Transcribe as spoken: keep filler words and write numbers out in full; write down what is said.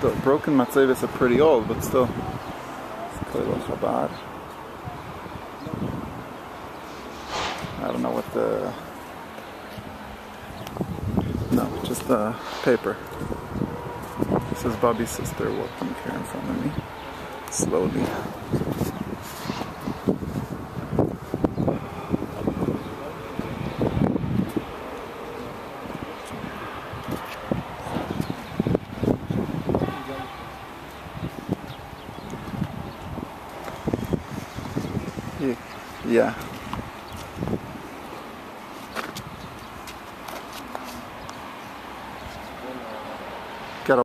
the broken matzeves are pretty old, but still. It's Koilo Chabad. I don't know what the... No, just the paper. This is Bobby's sister walking here in front of me. Slowly. Yeah.